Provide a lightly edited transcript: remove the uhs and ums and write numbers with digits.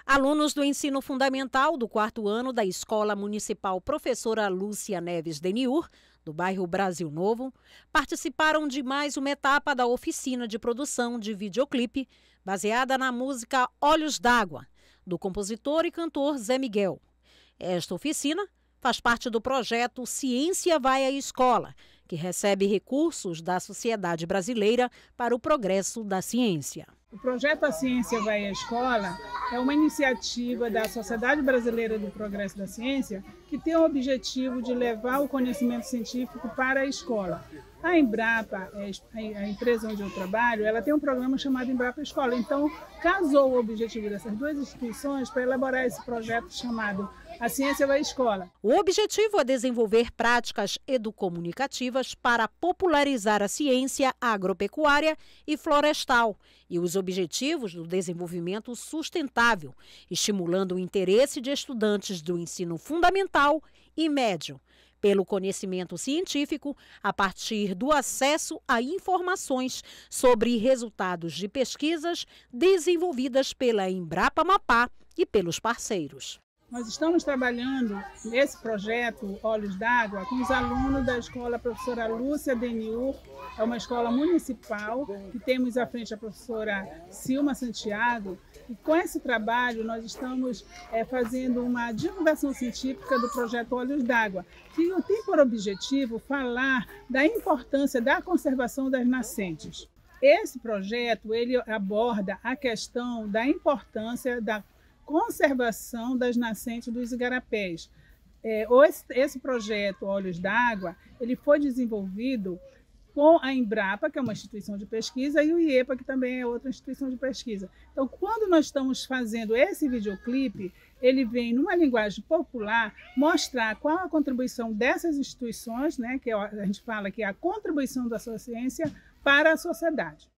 Alunos do ensino fundamental do 4º ano da Escola Municipal Professora Lúcia Neves Deniur, do bairro Brasil Novo, participaram de mais uma etapa da oficina de produção de videoclipe baseada na música Olhos d'Água, do compositor e cantor Zé Miguel. Esta oficina faz parte do projeto Ciência Vai à Escola, que recebe recursos da Sociedade Brasileira para o Progresso da Ciência. O projeto A Ciência Vai à Escola é uma iniciativa da Sociedade Brasileira do Progresso da Ciência que tem o objetivo de levar o conhecimento científico para a escola. A Embrapa, a empresa onde eu trabalho, ela tem um programa chamado Embrapa Escola. Então, casou o objetivo dessas duas instituições para elaborar esse projeto chamado A Ciência Vai à Escola. O objetivo é desenvolver práticas educomunicativas para popularizar a ciência agropecuária e florestal e os objetivos do desenvolvimento sustentável, estimulando o interesse de estudantes do ensino fundamental e médio pelo conhecimento científico a partir do acesso a informações sobre resultados de pesquisas desenvolvidas pela Embrapa Amapá e pelos parceiros. Nós estamos trabalhando nesse projeto Olhos d'Água com os alunos da Escola Professora Lúcia Deniur, é uma escola municipal, que temos à frente a professora Silma Santiago, e com esse trabalho nós estamos fazendo uma divulgação científica do projeto Olhos d'Água, que tem por objetivo falar da importância da conservação das nascentes. Esse projeto ele aborda a questão da importância da conservação das nascentes dos igarapés. Esse projeto Olhos d'Água ele foi desenvolvido com a Embrapa, que é uma instituição de pesquisa, e o IEPA, que também é outra instituição de pesquisa. Então, quando nós estamos fazendo esse videoclipe, ele vem, numa linguagem popular, mostrar qual a contribuição dessas instituições, né, que a gente fala que é a contribuição da sua ciência para a sociedade.